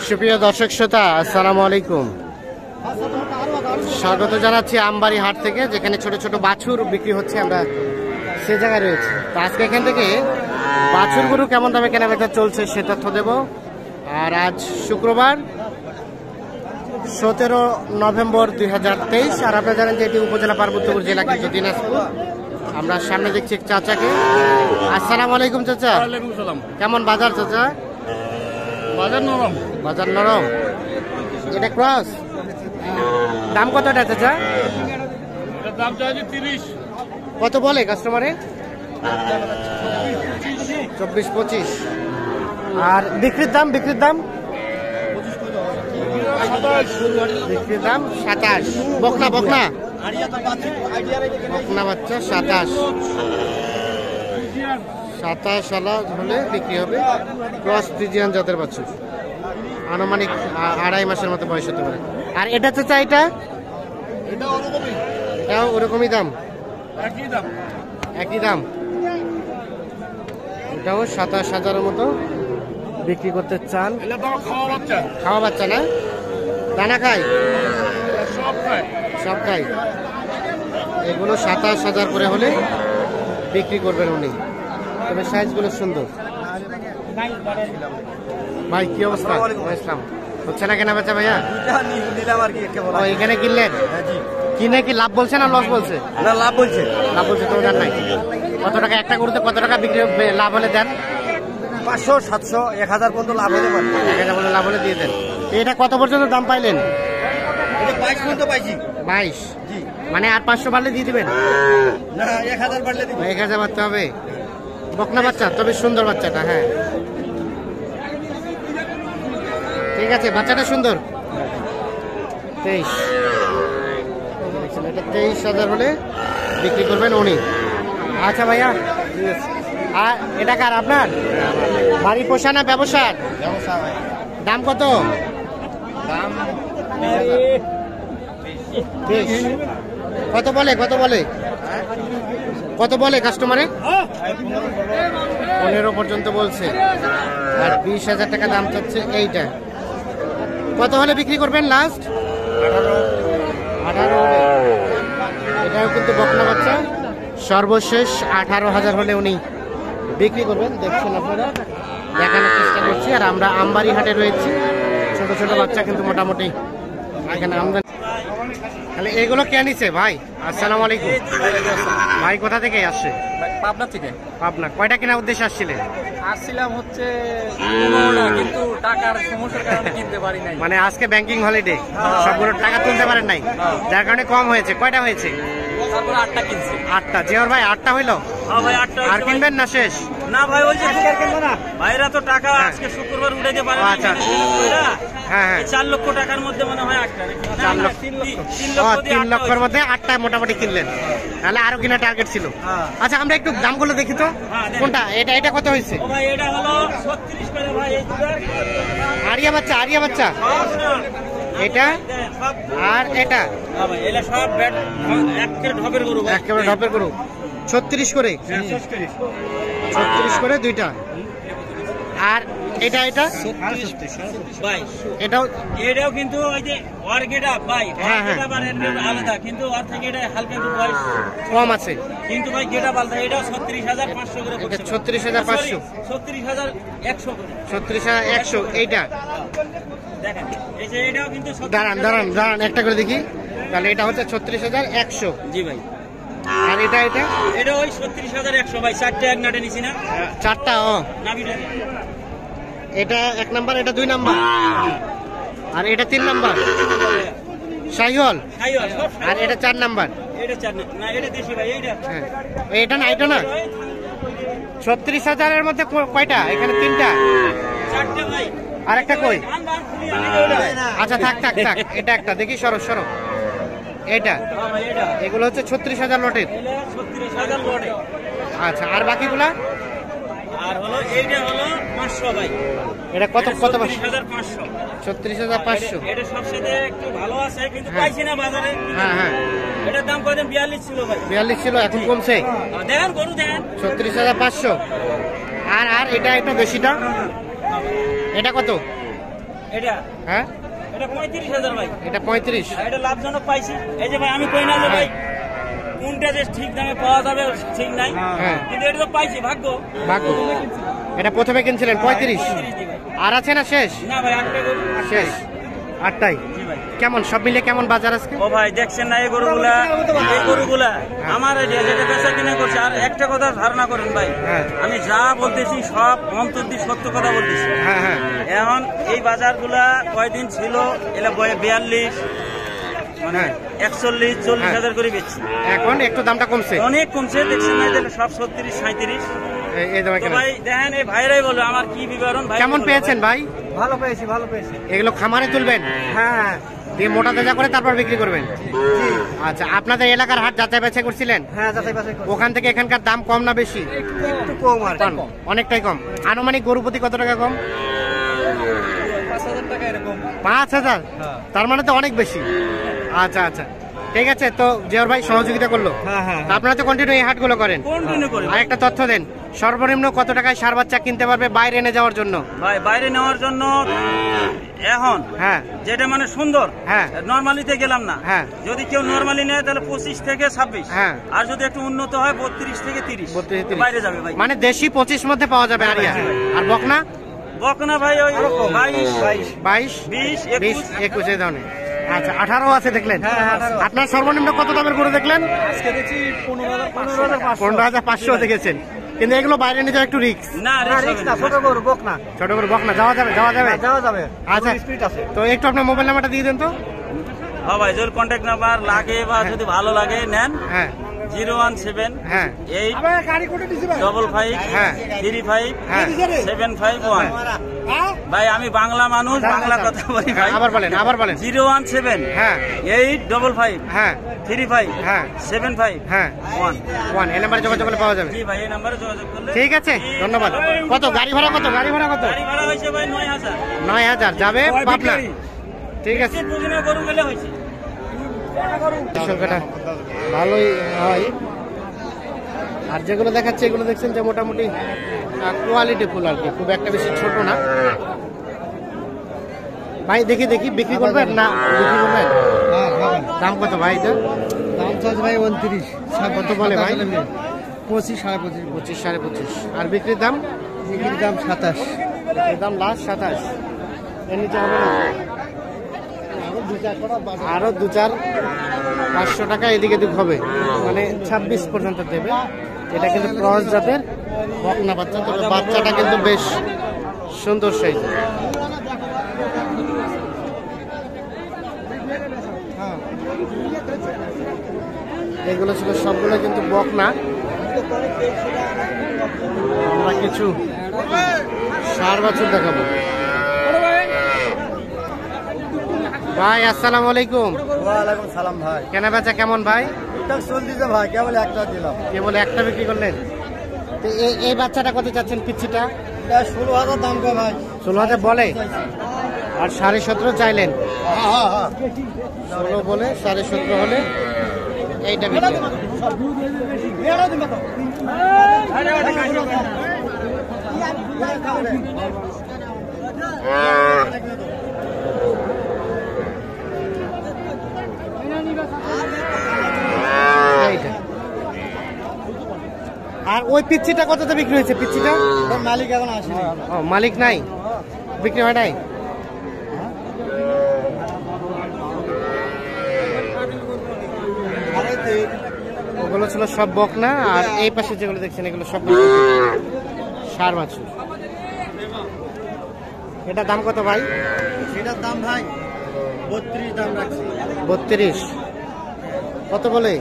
সুপ্রিয় দর্শক শ্রোতা, আসসালামু আলাইকুম। স্বাগত জানাচ্ছি আমবাড়ি হাট থেকে, যেখানে ছোট ছোট বাছুর বিক্রি হচ্ছে। আমরা সে জায়গায় রয়েছি। তো আজকে এখান থেকে বাছুর গরু কেমন দামে কেনাবেচা চলছে সে তথ্য দেব। আর আজ শুক্রবার 17 নভেম্বর 2023। আর আপনারা জানেন যে এটি উপজেলা পার্বত্যপুর জেলা, কিন্তু দিনাজপুর। আমরা সামনে দেখছি এক চাচাকে। আসসালামু আলাইকুম চাচা। ওয়ালাইকুম সালাম। কেমন বাজার চাচা? বাজার নরম। বাজার নরম। এটা ক্রস। দাম কত এটা চাচা? এটার দাম চাইছে 30। কত বলে কাস্টমারে? 24-25। আর বিক্রির দাম? বিক্রির দাম 27। বকনা বকনা বকনা বাচ্চা 27 সালা হলে বিক্রি হবে। ক্রস ফ্রিজিয়ান জাতের বাচ্চা, আনুমানিক 2.5 মাসের মতো বয়স হতে পারে। আর এটা চাচা, এটাও ওরকমই দাম? একই দাম। এটাও 27,000-এর মতো বিক্রি করতে চান। খাওয়া বাচ্চা না? দানা খায়? সব খায়। এগুলো 27,000 করে হলে বিক্রি করবেন উনি। তবে সাইজগুলো সুন্দর। ভাই কি অবস্থা? ইসলাম হচ্ছে না কেনা বেচা ভাইয়া? এখানে কিনলেন? কিনে কি লাভ বলছে না লস বলছে? না, লাভ বলছে। লাভ বলছে তো জান নাই। কত টাকা একটা গরুতে কত টাকা বিক্রি লাভ হলে দেন? 500, 700, 1000 পর্যন্ত লাভ হতে পারে। 1000 বলে লাভ হলে দিয়ে দেন। এটা কত পর্যন্ত দাম পাইলেন? এটা 22 পর্যন্ত পাইছি। 22? জি। মানে আর 500 বাড়লে দিয়ে দিবেন? না, 1000 বাড়লে দিব। 1000 বাড়তে হবে। বকনা বাচ্চা, তবে সুন্দর বাচ্চাটা। হ্যাঁ ঠিক আছে, বাচ্চাটা সুন্দর। 23। এটা 23,000 হলে বিক্রি করবেন উনি। আচ্ছা ভাইয়া, আর এটা কার? আপনার বাড়ি পোষা না ব্যবসার? দাম কত? দাম বেশ। কত বলে কত বলে কাস্টমারে? 15 পর্যন্ত বলছে। আর 20,000 টাকা দাম চাচ্ছে এইটা। কত হলে বিক্রি করবেন লাস্ট? 18 হলে। এটাও কিন্তু বকনা বাচ্চা। সর্বশেষ 18,000 হলে উনি বিক্রি করবেন। দেখছেন আপনারা, দেখানোর চেষ্টা করছি। আর আমরা আমবাড়ি হাটে রয়েছি। ছোট ছোট বাচ্চা কিন্তু মোটামুটি এখানে আমদানি। তাহলে এগুলো কে নিছে ভাই? আসসালামু আলাইকুম ভাই। কোথা থেকে আসছে? পাবনা থেকে। পাবনা। কয়টা কেনার উদ্দেশ্যে আসছিলেন? আসছিলাম হচ্ছে কিন্তু টাকার সমস্যার কারণে কিনতে পারি নাই। মানে আজকে ব্যাংকিং হলিডে, সবগুলো টাকা তুলতে পারেন নাই, যার কারণে কম হয়েছে। কয়টা হয়েছে? তারপর 8টা কিনছি। 8টা। জিওর ভাই 8টা হইলো? হ্যাঁ ভাই, 8টা। আর কিনবেন না শেষ? না ভাই, ওই যে ভাইরা তো টাকা আজকে শুক্রবার উঠাইতে পারে না। আচ্ছা। হ্যাঁ 4 লক্ষ টাকার মধ্যে মনে হয় 8টা। 4 লক্ষ। 3 লক্ষের মধ্যে 8টা মোটামুটি কিনলেন। তাহলে আরো কিনা টার্গেট ছিল। আচ্ছা, আমরা একটু দামগুলো দেখি তো। কোনটা? এটা কত হয়েছে? ও ভাই, এটা হলো 36 করে ভাই। এই দুটো আরিয়া বাচ্চা এটা আর এটা। হ্যাঁ ভাই, এলা সব ব্যাট একেবারে ঢপের গরু ভাই। একেবারে ঢপের গরু। 36 করে? 36 করে দুইটা। আর এটা ভাই, এটাও কিন্তু ওই যে ওর গেটা ভাই, হ্যাঁ আলাদা, কিন্তু ওর থেকে এটা হালকা একটু বয়স কম আছে। কিন্তু ভাই গেটা আলাদা। এটাও 36,500 করে পড়ছে। 36,500। 36,100 করে। 36,100। এইটা দেখেন, এই যে এটাও কিন্তু দাঁড়ান একটা করে দেখি। তাহলে এটা হচ্ছে 36,100। জি ভাই। আর এটা এটা ওই 36,100 ভাই। 4টা এক নাটে নিছি না? 4টা। নাভিটা এটা 1 নাম্বার, এটা 2 নাম্বার, আর এটা 3 নাম্বার শাহিওয়াল। আর এটা 4 নাম্বার। এটা 4 না, এটা দেশি ভাই। এইটা হ্যাঁ, এটা না 36,000-এর মধ্যে কয়টা? এখানে 3টা। 4টা ভাই। আর একটা কই? আচ্ছা থাক। এটা একটা দেখি। সরো এটা। এগুলো হচ্ছে 36,000 লটের। 36,000 লটে। আচ্ছা, আর বাকিগুলা? আর হলো এইটা হলো 500 ভাই। এটা কত? 36,500। 36,500। এটা সবচেয়ে একটু ভালো আছে, কিন্তু পাইছি না বাজারে। হ্যাঁ। এটার দাম কত? 42 ছিল ভাই। 42 ছিল, এখন কমছে। দেখেন গরু দেখেন। 36,500। আর এটা একটু বেশিটা, এটা কত? এটা হ্যাঁ এটা 35,000 ভাই। এটা 35। এটা লাভজনক পাইছি। এই যে ভাই আমি কই না যে ভাই কোনটা যে ঠিক দামে পাওয়া যাবে ঠিক নাই, হ্যাঁ। কিন্তু এটা তো পাইছি ভাগ্য। ভাগ্য। এটা প্রথমে কিনছিলেন 35, আর আছে না শেষ? না ভাই আটটা গরু শেষ 8টাই। জি ভাই। কেমন সব মিলে কেমন বাজার আজকে? ও ভাই দেখছেন না এই গরুগুলা আমার যেটা বেচা কিনে করছে। আর একটা কথা ধারণা করেন ভাই, হ্যাঁ। আমি যা বলতেছি সব অন্তর দিয়ে সত্য কথা বলতেছি। হ্যাঁ হ্যাঁ এখন এই বাজারগুলা কয়দিন ছিল এলা 42 মানে হ্যাঁ। 41, 40,000 করে বেচছি। এখন একটু দামটা কমছে। অনেক কমছে দেখছেন না, এদের সব 36, 37। এই দামে তো কেন? ভাই দেখেন এই ভাইরাই বলো আমার কি বিবরণ ভাই। কেমন পেয়েছেন ভাই? ভালো পেয়েছি, ভালো পেয়েছি। এগুলো খামারে তুলবেন হ্যাঁ দিয়ে মোটা তাজা করে তারপর বিক্রি করবেন? আচ্ছা, আপনাদের এলাকার হাট যাচাই বাছাই করছিলেন? হ্যাঁ, যাচাই বাছাই করছি। ওখান থেকে এখানকার দাম কম না বেশি? একটু কম আর কম, অনেকটাই কম। আনুমানিক গরু প্রতি কত টাকা কম? 5,000 টাকা এরকম। 5,000? তার মানে তো অনেক বেশি। আচ্ছা আচ্ছা, ঠিক আছে। তো জিয়র ভাই সহযোগিতা করলো। হ্যাঁ হ্যাঁ তা আপনারা তো কন্টিনিউ এই হাটগুলো করেন। কন্টিনিউ করি। আর একটা তথ্য দেন, সর্বনিম্ন কত টাকায় সার বাচ্চা কিনতে পারবে বাইরে এনে যাওয়ার জন্য? ভাই বাইরে নেওয়ার জন্য এখন হ্যাঁ যেটা মানে সুন্দর, হ্যাঁ। নরমালিতে গেলাম না। হ্যাঁ। যদি কেউ নরমালি নেয় তাহলে 25 থেকে 26। হ্যাঁ। আর যদি একটু উন্নত হয় 32 থেকে 30 32, 30 বাইরে যাবে ভাই। মানে দেশি 25 মধ্যে পাওয়া যাবে আরিয়া। আর বকনা? বকনা ভাই ওই 22, 22, 20, 20, 21 এই ধরনের। আচ্ছা, 18 আছে দেখলেন? হ্যাঁ, 18 আপনার সর্বনিম্ন কত দামের গরু দেখলেন? আজকে দেখছি 15,500। 15,500 দেখেছেন, কিন্তু এগুলো বাইরে নিতে একটু রিস্ক। না না, রিস্ক রিস্ক হবে না, না। ছোট গরু, বক না। ছোট করে বকনা যাওয়া যাবে? যাওয়া যাবে। যাওয়া যাবে। আচ্ছা, স্পিড আছে। তো একটু আপনার মোবাইল নাম্বারটা দিয়ে দেন তো। হ্যাঁ ভাই, যদি কন্ট্যাক্ট নাম্বার লাগে বা যদি ভালো লাগে নেন, হ্যাঁ 017 হ্যাঁ 8 55 হ্যাঁ 35 হ্যাঁ 751। ভাই আমি বাংলা মানুষ, বাংলা কথা বলি ভাই। আবার বলেন, আবার বলেন। 017 হ্যাঁ 8 55 হ্যাঁ 35 হ্যাঁ 75 হ্যাঁ 1। 1 এই নাম্বারে যোগাযোগ করলে পাওয়া যাবে। জি ভাই, এই নাম্বারে যোগাযোগ করলে। ঠিক আছে, ধন্যবাদ। কত গাড়ি ভাড়া? কত গাড়ি ভাড়া? কত? গাড়ি ভাড়া হয়েছে ভাই 9,000। 9,000 যাবে পাবনা। ঠিক আছে, বুঝিনা গরু গেলে হয়েছে। সংখ্যাটা ভালোই হয়। আর যেগুলো দেখাচ্ছে এগুলো দেখছেন যে মোটামুটি কোয়ালিটি ফুল আর কি, খুব একটা বেশি ছোট না। ভাই দেখি দেখি বিক্রি করবেন না? বিক্রি করবেন? দাম কত ভাই এটা? দাম চাচ্ছে ভাই 29। কত বলে ভাই? 25, 25.5। 25, 25.5। আর বিক্রির দাম? বিক্রির দাম 27। বিক্রির দাম লাস্ট 27। এর নিচে হবে না? আরো 2-4-500 টাকা এদিকে দিক হবে, মানে 26 পর্যন্ত দেবে। এটা কিন্তু ক্রস জাতের বকনা বাচ্চা, তবে বাচ্চাটা কিন্তু বেশ সুন্দর সাইজ। এগুলো ছিল সবগুলো কিন্তু বকনা। আমরা কিছু ষাঁড় বাছুর দেখাবো। ভাই আসসালামু আলাইকুম। ওয়ালাইকুম সালাম ভাই। কেনা বেচা কেমন ভাই? ঠিকঠাক চলতেছে ভাই, কেবল একটা দিলাম। কেবল একটা বিক্রি করলেন? তো এই বাচ্চাটা কত চাচ্ছেন পিচ্ছিটা? 16,000 দাম কম ভাই। 16,000 বলে, আর 17.5 চাইলেন। হ্যাঁ হ্যাঁ 16 বলে 17.5 হলে এইটা বিক্রি। এইটা। আর ওই পিচ্ছিটা কততে বিক্রি হয়েছে? পিচ্ছিটা মালিক এখন আসেনি। ও মালিক নাই, বিক্রি হয় নাই। ওগুলো ছিল সব বকনা, আর এই পাশে যেগুলো দেখছেন এগুলো সব ষাঁড় বাছুর। এটা দাম কত ভাই? সেটার দাম ভাই 32 দাম রাখছি। 32 কত বলে?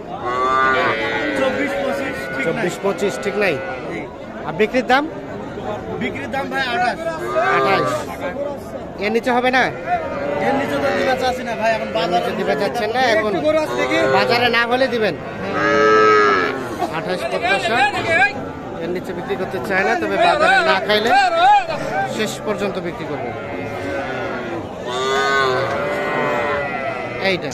24-25 24-25 ঠিক নাই। আর বিক্রির দাম? বিক্রির দাম ভাই 28। 28। এর নিচে হবে না? এর নিচে তো দিবা চাচ্ছি না ভাই, এখন বাজারে দিবে যাচ্ছেন না, এখন একটু গরু আছে দেখি। বাজারে না হলে দিবেন। 28 প্রত্যাশা। এর নিচে বিক্রি করতে চায় না, তবে বাজারে না খাইলে শেষ পর্যন্ত বিক্রি করবে। এইটা।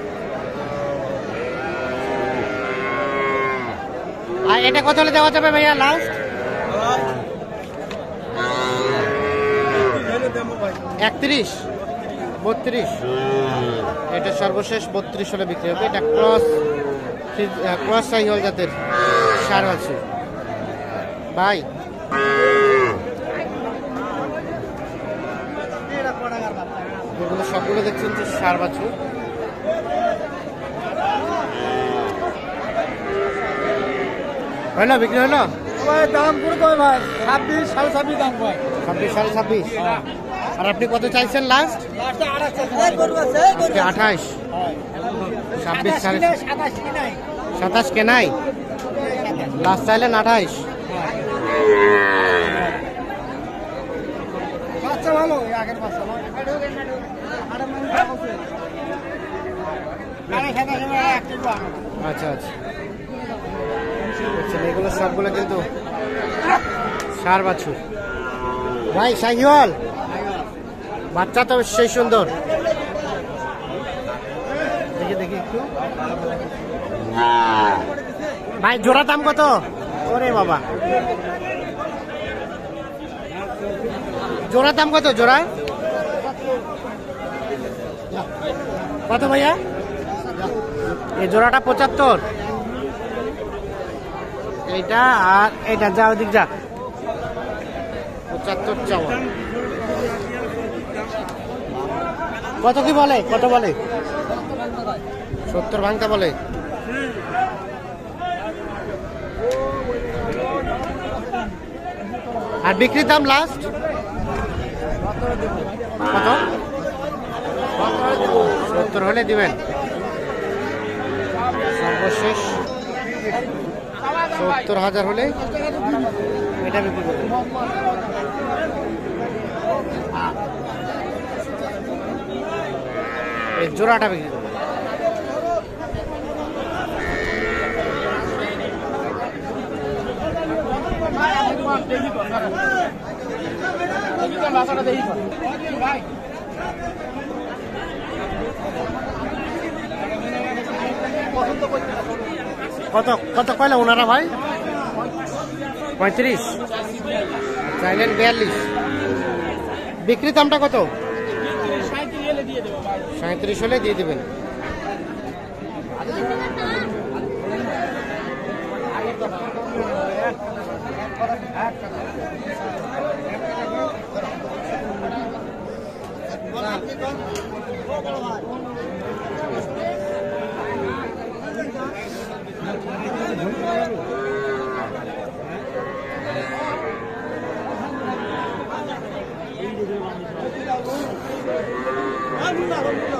আর এটা কত হলে দেওয়া যাবে ভাইয়া লাস্ট? 31, 32, এটা সর্বশেষ 32 হলে বিক্রি হবে। এটা ক্রস সাইহল জাতের সার আছে ভাই। এগুলো সবগুলো দেখছেন যে সার বাছুর। হলো বিক্রি হলো? দাম করে দেবে ভাই 26 26.5 দাম ভাই। 26, 26.5। আর আপনি কত চাইছেন লাস্ট? 28, 26, 27 কেনাই লাস্ট চাইলেন 28। বাচ্চা ভালো আগের বাচ্চা আচ্ছা আচ্ছা, বুঝছেন, এগুলো সবগুলো কিন্তু সার বাছুর ভাই। শাহিওয়াল বাচ্চা তো সেই সুন্দর, দেখি দেখি একটু ভাই। জোড়া দাম কত? ওরে বাবা, জোড়া দাম কত? জোড়া কত ভাইয়া? এই জোড়াটা 75, এইটা আর এইটা। যা ওদিক যা, 75 চাওয়া। কত কি বলে? কত বলে? 70 ভাঙতে বলে। আর বিক্রির দাম লাস্ট কত? 70 হলে দিবেন। সর্বশেষ 70,000 হলে এটা বিক্রি করবেন। এই জোড়াটা বিক্রি করবেন। কত কত কয়লা ওনারা ভাই? 35, চাইলেন 42। বিক্রি দামটা কত? 37 হলে দিয়ে দেবেন। ভাই